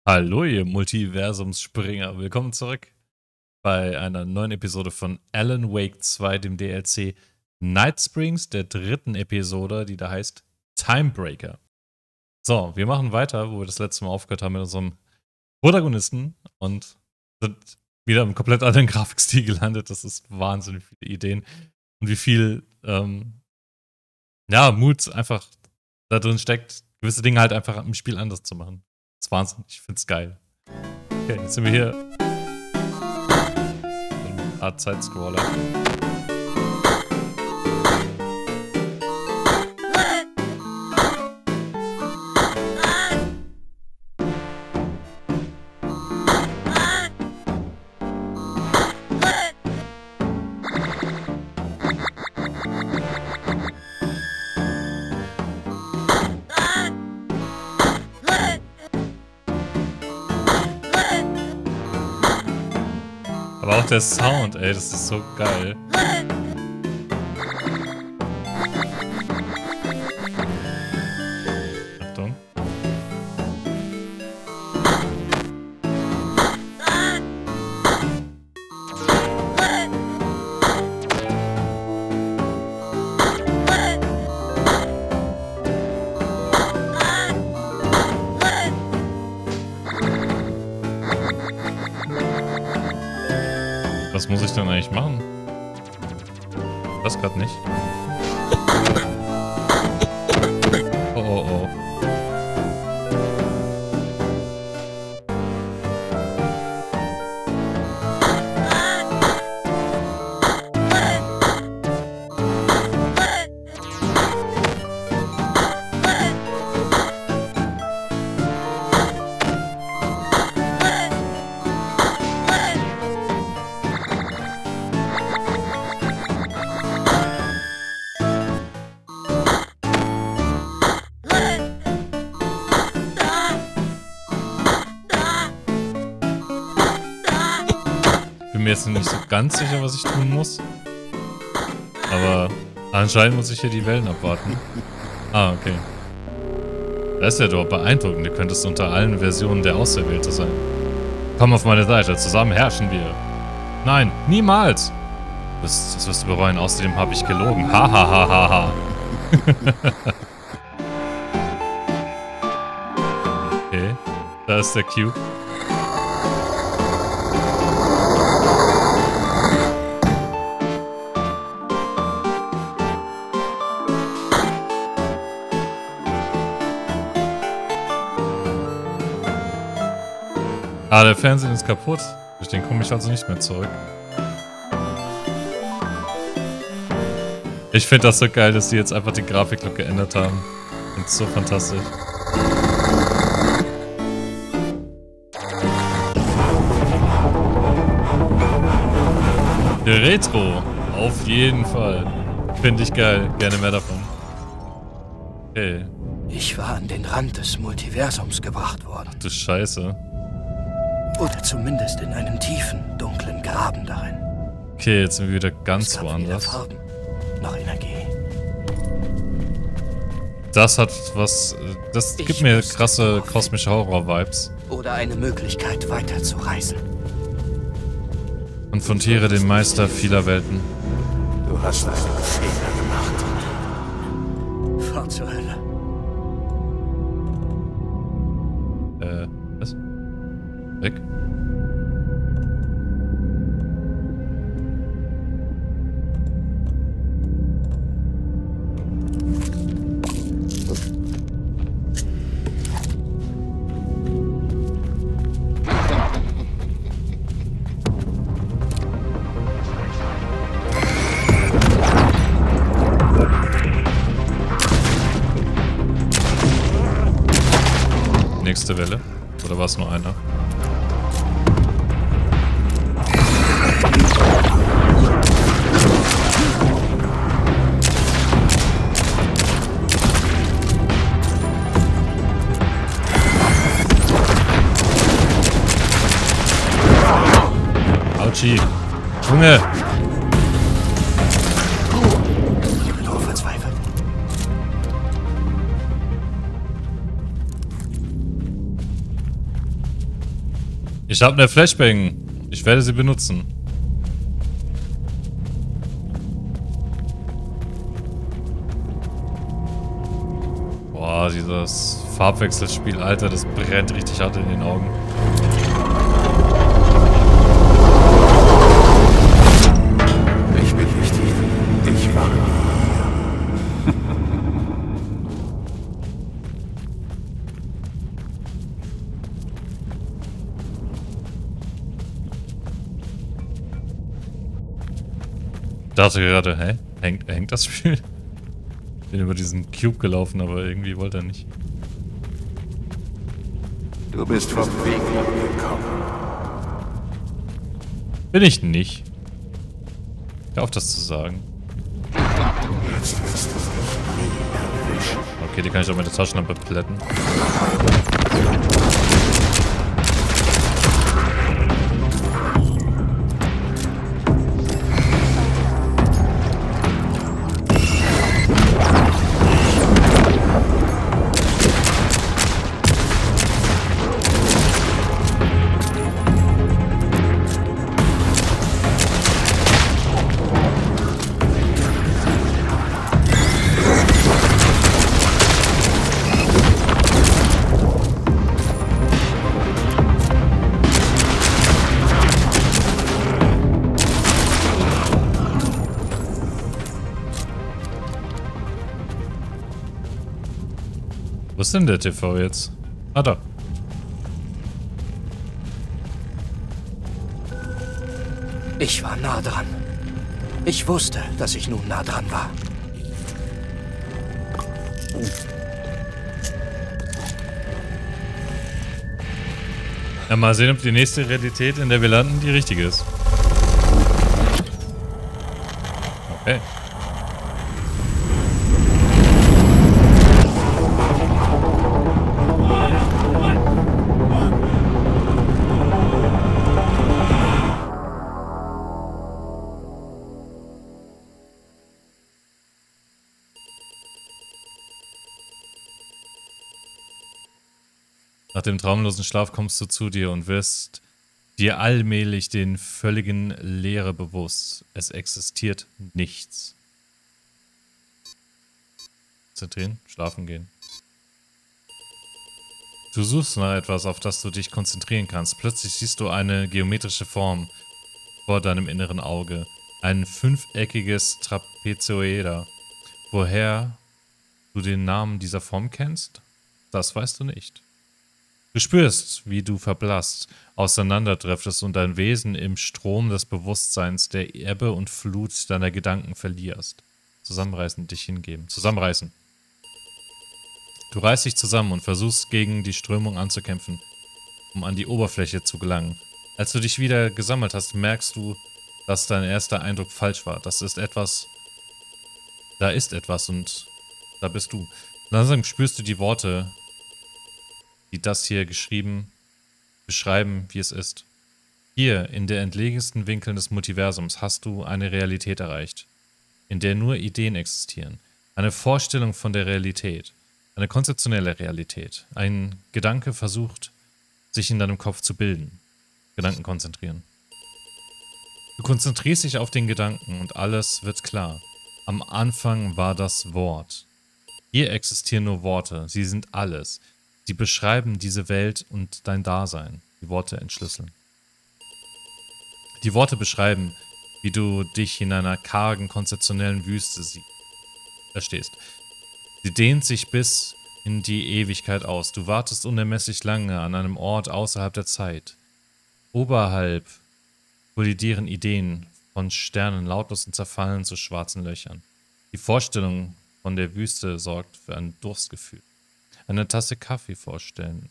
Hallo, ihr Multiversumsspringer. Willkommen zurück bei einer neuen Episode von Alan Wake 2, dem DLC Night Springs, der dritten Episode, die da heißt Timebreaker. So, wir machen weiter, wo wir das letzte Mal aufgehört haben mit unserem Protagonisten und sind wieder im komplett anderen Grafikstil gelandet. Das ist wahnsinnig viele Ideen und wie viel Mut einfach da drin steckt, gewisse Dinge halt einfach im Spiel anders zu machen. Das ist Wahnsinn, ich find's geil. Okay, jetzt sind wir hier. So eine Art Zeitscroller. Aber auch der Sound, ey, das ist so geil. Achtung. Was muss ich denn eigentlich machen? Das gerade nicht. Oh, oh, oh. Bin mir jetzt nicht so ganz sicher, was ich tun muss. Aber anscheinend muss ich hier die Wellen abwarten. Ah, okay. Das ist ja doch beeindruckend. Du könntest unter allen Versionen der Auserwählte sein. Komm auf meine Seite, zusammen herrschen wir. Nein, niemals! Das wirst du bereuen, außerdem habe ich gelogen. Ha ha ha ha ha. Okay, da ist der Cube. Ah, der Fernseher ist kaputt. Durch den komme ich also nicht mehr zurück. Ich finde das so geil, dass die jetzt einfach den Grafiklook geändert haben. Ich finde es so fantastisch. Der Retro. Auf jeden Fall. Finde ich geil. Gerne mehr davon. Okay. Ich war an den Rand des Multiversums gebracht worden. Du Scheiße. Oder zumindest in einen tiefen, dunklen Graben darin. Okay, jetzt sind wir wieder ganz Es gab weder woanders. Farben noch Energie. Das hat was. Das gibt mir krasse kosmische Horror-Vibes. Oder eine Möglichkeit weiterzureisen. Konfrontiere den Meister vieler Welten. Du hast einen Fehler gemacht. Fahr zur Hölle. Was? Weg? Nächste Welle? Oder war es nur einer? Autschi! Junge! Ich habe eine Flashbang. Ich werde sie benutzen. Boah, dieses Farbwechselspiel, Alter, das brennt richtig hart in den Augen. Ich bin nicht hier. Ich war hier. Ich dachte gerade, hä? Hängt das Spiel? Ich bin über diesen Cube gelaufen, aber irgendwie wollte er nicht. Du bist vom Weg gekommen. Bin ich nicht. Hör auf, das zu sagen. Jetzt wirst du mich nie erwischen. Okay, die kann ich auch mit der Taschenlampe plätten. Wo ist denn der TV jetzt? Ah, da. Ich war nah dran. Ich wusste, dass ich nun nah dran war. Ja, mal sehen, ob die nächste Realität, in der wir landen, die richtige ist. Okay. Nach dem traumlosen Schlaf kommst du zu dir und wirst dir allmählich den völligen Leere bewusst. Es existiert nichts. Konzentrieren, schlafen gehen. Du suchst nach etwas, auf das du dich konzentrieren kannst. Plötzlich siehst du eine geometrische Form vor deinem inneren Auge. Ein fünfeckiges Trapezoeder. Woher du den Namen dieser Form kennst, das weißt du nicht. Du spürst, wie du verblasst, auseinanderdriftest und dein Wesen im Strom des Bewusstseins der Ebbe und Flut deiner Gedanken verlierst. Zusammenreißen, dich hingeben. Zusammenreißen. Du reißt dich zusammen und versuchst gegen die Strömung anzukämpfen, um an die Oberfläche zu gelangen. Als du dich wieder gesammelt hast, merkst du, dass dein erster Eindruck falsch war. Das ist etwas. Da ist etwas und da bist du. Langsam spürst du die Worte, die das hier geschrieben, beschreiben, wie es ist. Hier, in der entlegensten Winkeln des Multiversums, hast du eine Realität erreicht, in der nur Ideen existieren. Eine Vorstellung von der Realität. Eine konzeptionelle Realität. Ein Gedanke versucht, sich in deinem Kopf zu bilden. Gedanken konzentrieren. Du konzentrierst dich auf den Gedanken und alles wird klar. Am Anfang war das Wort. Hier existieren nur Worte. Sie sind alles. Sie beschreiben diese Welt und dein Dasein. Die Worte entschlüsseln. Die Worte beschreiben, wie du dich in einer kargen, konzeptionellen Wüste verstehst. Sie dehnt sich bis in die Ewigkeit aus. Du wartest unermesslich lange an einem Ort außerhalb der Zeit. Oberhalb kollidieren Ideen von Sternen lautlos und zerfallen zu schwarzen Löchern. Die Vorstellung von der Wüste sorgt für ein Durstgefühl. Eine Tasse Kaffee vorstellen.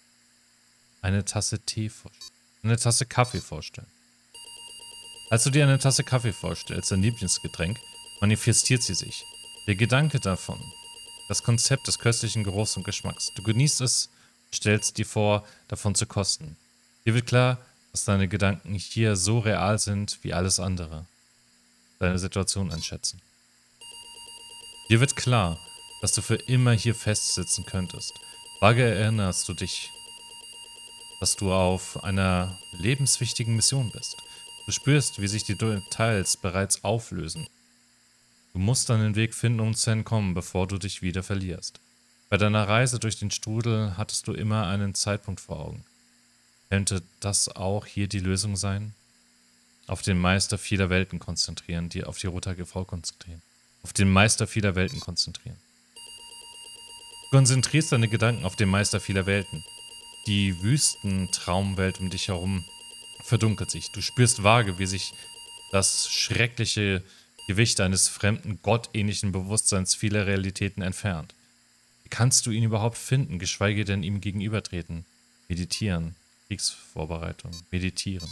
Eine Tasse Tee vorstellen. Eine Tasse Kaffee vorstellen. Als du dir eine Tasse Kaffee vorstellst, dein Lieblingsgetränk, manifestiert sie sich. Der Gedanke davon, das Konzept des köstlichen Geruchs und Geschmacks. Du genießt es und stellst dir vor, davon zu kosten. Dir wird klar, dass deine Gedanken hier so real sind wie alles andere. Deine Situation einschätzen. Dir wird klar, dass du für immer hier festsitzen könntest. Vage erinnerst du dich dass du auf einer lebenswichtigen Mission bist. Du spürst, wie sich die Details bereits auflösen. Du musst deinen Weg finden, um zu entkommen, bevor du dich wieder verlierst. Bei deiner Reise durch den Strudel hattest du immer einen Zeitpunkt vor Augen. Könnte das auch hier die Lösung sein? Auf den Meister vieler Welten konzentrieren, die auf die Rote GV konzentrieren. Auf den Meister vieler Welten konzentrieren. Du konzentrierst deine Gedanken auf den Meister vieler Welten. Die Wüstentraumwelt um dich herum verdunkelt sich. Du spürst vage, wie sich das schreckliche Gewicht eines fremden, gottähnlichen Bewusstseins vieler Realitäten entfernt. Wie kannst du ihn überhaupt finden, geschweige denn ihm gegenübertreten? Meditieren, Kriegsvorbereitung, meditieren.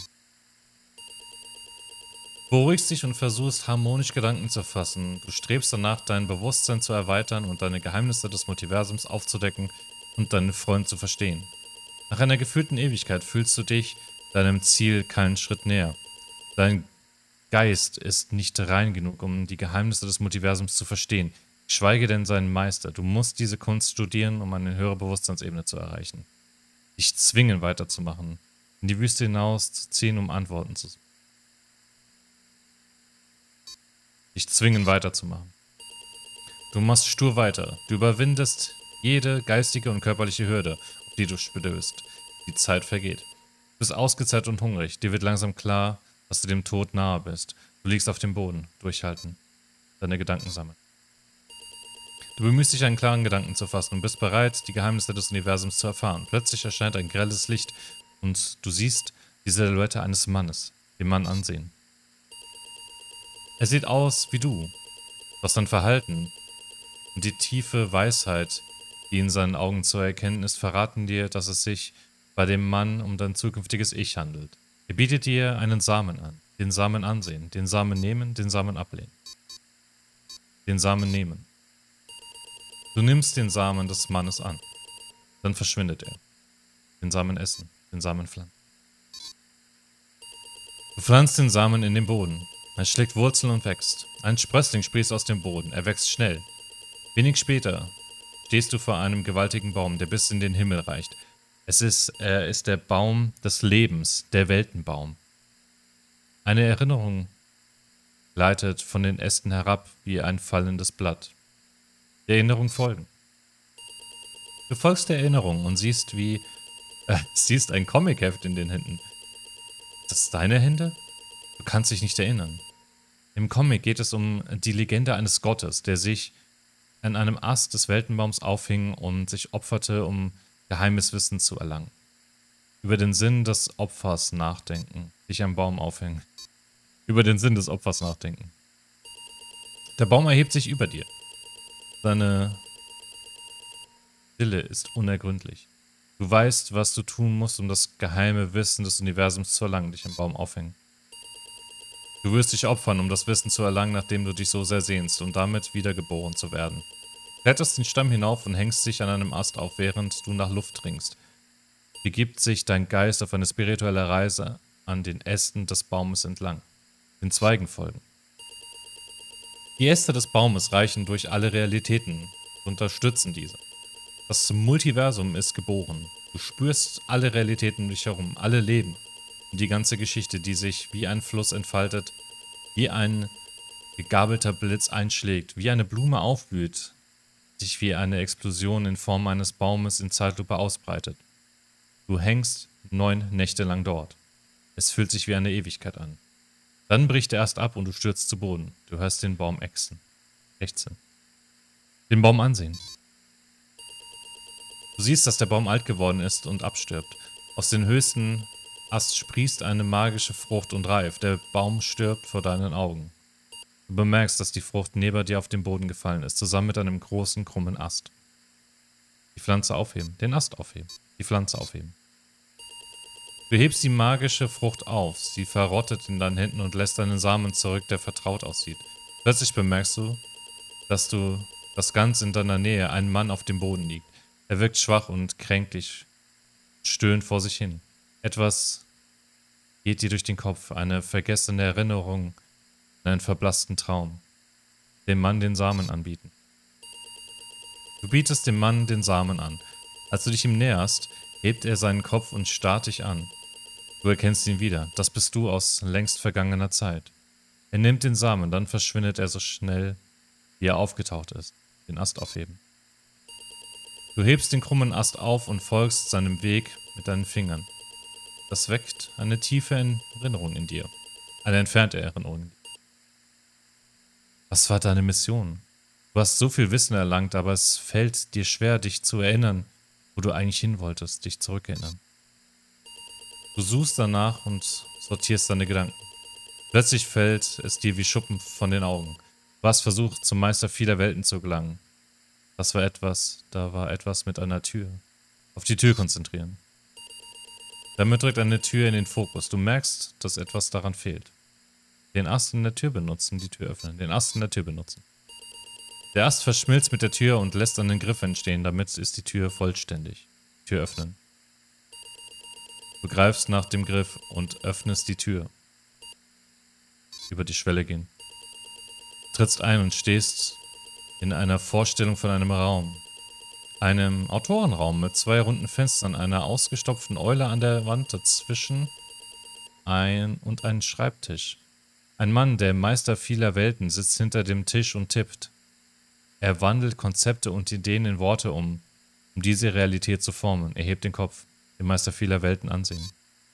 Du beruhigst dich und versuchst, harmonisch Gedanken zu fassen. Du strebst danach, dein Bewusstsein zu erweitern und deine Geheimnisse des Multiversums aufzudecken und deinen Freund zu verstehen. Nach einer gefühlten Ewigkeit fühlst du dich deinem Ziel keinen Schritt näher. Dein Geist ist nicht rein genug, um die Geheimnisse des Multiversums zu verstehen, geschweige denn seinen Meister. Du musst diese Kunst studieren, um eine höhere Bewusstseinsebene zu erreichen. Dich zwingen weiterzumachen, in die Wüste hinaus zu ziehen, um Antworten zu suchen. Dich zwingen weiterzumachen. Du machst stur weiter. Du überwindest jede geistige und körperliche Hürde, auf die du stößt. Die Zeit vergeht. Du bist ausgezehrt und hungrig. Dir wird langsam klar, dass du dem Tod nahe bist. Du liegst auf dem Boden. Durchhalten. Deine Gedanken sammeln. Du bemühst dich, einen klaren Gedanken zu fassen und bist bereit, die Geheimnisse des Universums zu erfahren. Plötzlich erscheint ein grelles Licht und du siehst die Silhouette eines Mannes. Den Mann ansehen. Er sieht aus wie du. Doch sein Verhalten und die tiefe Weisheit, die in seinen Augen zu erkennen ist, verraten dir, dass es sich bei dem Mann um dein zukünftiges Ich handelt. Er bietet dir einen Samen an. Den Samen ansehen, den Samen nehmen, den Samen ablehnen. Den Samen nehmen. Du nimmst den Samen des Mannes an. Dann verschwindet er. Den Samen essen, den Samen pflanzen. Du pflanzt den Samen in den Boden. Er schlägt Wurzeln und wächst. Ein Sprössling sprießt aus dem Boden. Er wächst schnell. Wenig später stehst du vor einem gewaltigen Baum, der bis in den Himmel reicht. Er ist der Baum des Lebens, der Weltenbaum. Eine Erinnerung gleitet von den Ästen herab wie ein fallendes Blatt. Der Erinnerung folgen. Du folgst der Erinnerung und siehst ein Comicheft in den Händen. Ist das deine Hände? Du kannst dich nicht erinnern. Im Comic geht es um die Legende eines Gottes, der sich an einem Ast des Weltenbaums aufhing und sich opferte, um geheimes Wissen zu erlangen. Über den Sinn des Opfers nachdenken. Dich am Baum aufhängen. Über den Sinn des Opfers nachdenken. Der Baum erhebt sich über dir. Seine Stille ist unergründlich. Du weißt, was du tun musst, um das geheime Wissen des Universums zu erlangen. Dich am Baum aufhängen. Du wirst dich opfern, um das Wissen zu erlangen, nachdem du dich so sehr sehnst, und damit wiedergeboren zu werden. Du kletterst den Stamm hinauf und hängst dich an einem Ast auf, während du nach Luft ringst. Begibt sich dein Geist auf eine spirituelle Reise an den Ästen des Baumes entlang. Den Zweigen folgen. Die Äste des Baumes reichen durch alle Realitäten und unterstützen diese. Das Multiversum ist geboren. Du spürst alle Realitäten um dich herum, alle Leben. Und die ganze Geschichte, die sich wie ein Fluss entfaltet, wie ein gegabelter Blitz einschlägt, wie eine Blume aufblüht, sich wie eine Explosion in Form eines Baumes in Zeitlupe ausbreitet. Du hängst 9 Nächte lang dort. Es fühlt sich wie eine Ewigkeit an. Dann bricht er erst ab und du stürzt zu Boden. Du hörst den Baum ächzen. Ächzen. Den Baum ansehen. Du siehst, dass der Baum alt geworden ist und abstirbt. Aus den höchsten Ast sprießt eine magische Frucht und reift. Der Baum stirbt vor deinen Augen. Du bemerkst, dass die Frucht neben dir auf den Boden gefallen ist, zusammen mit einem großen, krummen Ast. Die Pflanze aufheben, den Ast aufheben, die Pflanze aufheben. Du hebst die magische Frucht auf, sie verrottet in deinen Händen und lässt einen Samen zurück, der vertraut aussieht. Plötzlich bemerkst du, dass ganz in deiner Nähe ein Mann auf dem Boden liegt. Er wirkt schwach und kränklich, stöhnt vor sich hin. Etwas geht dir durch den Kopf, eine vergessene Erinnerung an einen verblassten Traum. Dem Mann den Samen anbieten. Du bietest dem Mann den Samen an. Als du dich ihm näherst, hebt er seinen Kopf und starrt dich an. Du erkennst ihn wieder. Das bist du aus längst vergangener Zeit. Er nimmt den Samen, dann verschwindet er so schnell, wie er aufgetaucht ist. Den Ast aufheben. Du hebst den krummen Ast auf und folgst seinem Weg mit deinen Fingern. Das weckt eine tiefe Erinnerung in dir. Eine entfernte Erinnerung. Was war deine Mission? Du hast so viel Wissen erlangt, aber es fällt dir schwer, dich zu erinnern, wo du eigentlich hin wolltest, dich zurückerinnern. Du suchst danach und sortierst deine Gedanken. Plötzlich fällt es dir wie Schuppen von den Augen. Du hast versucht, zum Meister vieler Welten zu gelangen. Da war etwas mit einer Tür. Auf die Tür konzentrieren. Damit rückt eine Tür in den Fokus. Du merkst, dass etwas daran fehlt. Den Ast in der Tür benutzen, die Tür öffnen. Den Ast in der Tür benutzen. Der Ast verschmilzt mit der Tür und lässt einen Griff entstehen. Damit ist die Tür vollständig. Tür öffnen. Du greifst nach dem Griff und öffnest die Tür. Über die Schwelle gehen. Du trittst ein und stehst in einer Vorstellung von einem Raum. Einem Autorenraum mit 2 runden Fenstern, einer ausgestopften Eule an der Wand dazwischen und einen Schreibtisch. Ein Mann, der Meister vieler Welten, sitzt hinter dem Tisch und tippt. Er wandelt Konzepte und Ideen in Worte um diese Realität zu formen. Er hebt den Kopf, den Meister vieler Welten ansehen.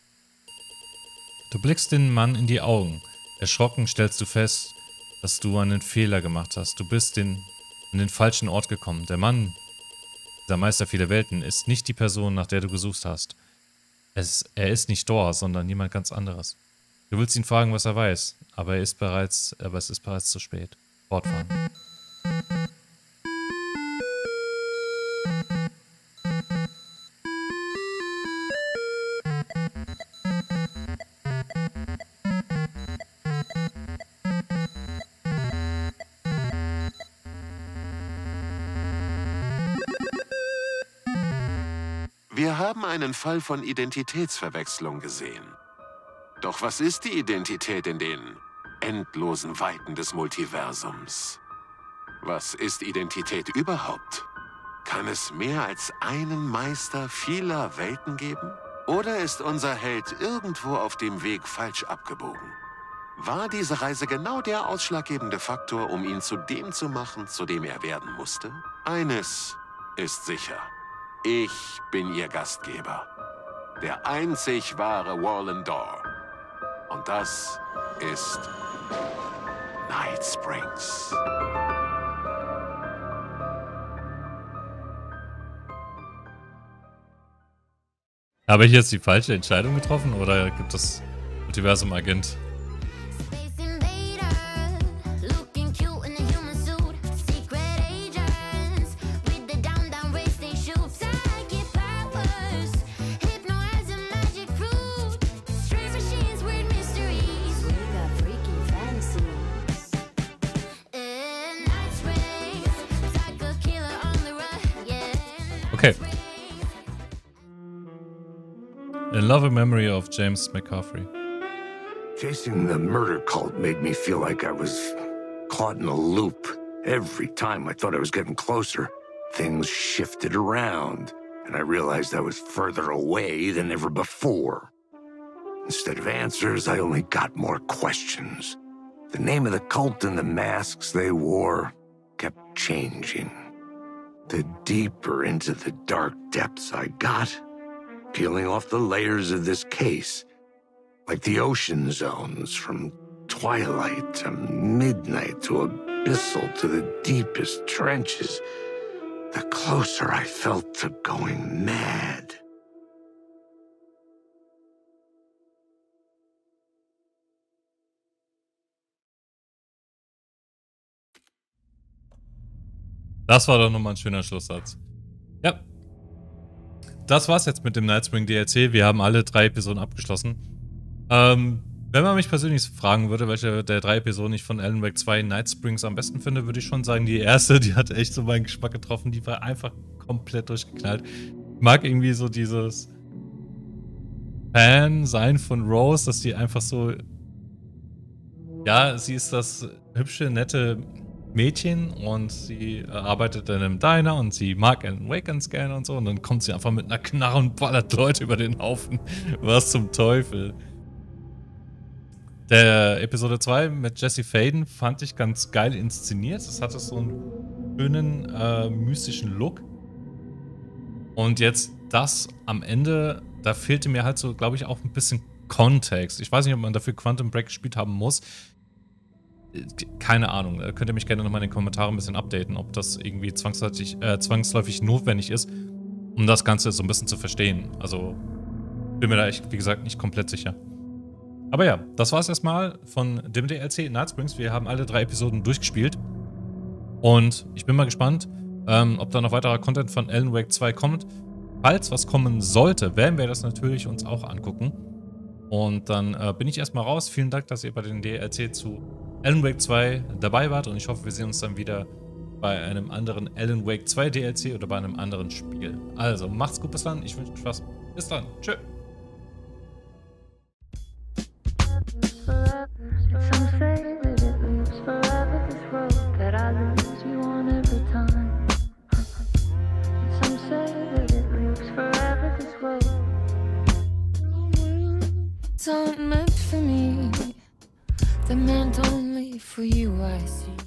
Du blickst den Mann in die Augen. Erschrocken stellst du fest, dass du einen Fehler gemacht hast. Du bist an den falschen Ort gekommen. Der Mann, dieser Meister vieler Welten, ist nicht die Person, nach der du gesucht hast. Er ist nicht Dor, sondern jemand ganz anderes. Du willst ihn fragen, was er weiß, aber es ist bereits zu spät. Fortfahren. Wir haben einen Fall von Identitätsverwechslung gesehen. Doch was ist die Identität in den endlosen Weiten des Multiversums? Was ist Identität überhaupt? Kann es mehr als einen Meister vieler Welten geben? Oder ist unser Held irgendwo auf dem Weg falsch abgebogen? War diese Reise genau der ausschlaggebende Faktor, um ihn zu dem zu machen, zu dem er werden musste? Eines ist sicher. Ich bin Ihr Gastgeber. Der einzig wahre Wallen Dor. Und das ist Night Springs. Habe ich jetzt die falsche Entscheidung getroffen oder gibt das Multiversum Agent? Okay. In loving memory of James McCaffrey. Chasing the murder cult made me feel like I was caught in a loop. Every time I thought I was getting closer, things shifted around, and I realized I was further away than ever before. Instead of answers, I only got more questions. The name of the cult and the masks they wore kept changing. The deeper into the dark depths I got, peeling off the layers of this case, like the ocean zones, from twilight to midnight to abyssal to the deepest trenches, the closer I felt to going mad. Das war doch nochmal ein schöner Schlusssatz. Ja. Das war's jetzt mit dem Nightspring DLC. Wir haben alle 3 Episoden abgeschlossen. Wenn man mich persönlich fragen würde, welche der 3 Episoden ich von Alan Wake 2 Night Springs am besten finde, würde ich schon sagen, die erste, die hat echt so meinen Geschmack getroffen. Die war einfach komplett durchgeknallt. Ich mag irgendwie so dieses Fan-Sein von Rose, dass die einfach so... Ja, sie ist das hübsche, nette Mädchen und sie arbeitet in einem Diner und sie mag Alan Wake ganz gerne und so. Und dann kommt sie einfach mit einer Knarre und ballert Leute über den Haufen. Was zum Teufel. Der Episode 2 mit Jesse Faden fand ich ganz geil inszeniert. Es hatte so einen schönen, mystischen Look. Und jetzt das am Ende, da fehlte mir halt so, glaube ich, auch ein bisschen Kontext. Ich weiß nicht, ob man dafür Quantum Break gespielt haben muss. Keine Ahnung. Könnt ihr mich gerne nochmal in den Kommentaren ein bisschen updaten, ob das irgendwie zwangsläufig notwendig ist, um das Ganze so ein bisschen zu verstehen. Also bin mir da echt, wie gesagt, nicht komplett sicher. Aber ja, das war es erstmal von dem DLC Night Springs. Wir haben alle 3 Episoden durchgespielt. Und ich bin mal gespannt, ob da noch weiterer Content von Alan Wake 2 kommt. Falls was kommen sollte, werden wir das natürlich uns auch angucken. Und dann bin ich erstmal raus. Vielen Dank, dass ihr bei den DLC zu Alan Wake 2 dabei wart. Und ich hoffe, wir sehen uns dann wieder bei einem anderen Alan Wake 2 DLC oder bei einem anderen Spiel. Also, macht's gut bis dann. Ich wünsche euch Spaß. Bis dann. Tschö. Some say that it lives forever, this road that I lose you on every time. Some say that it lives forever, this road. It's not meant for me, they're meant only for you, I see.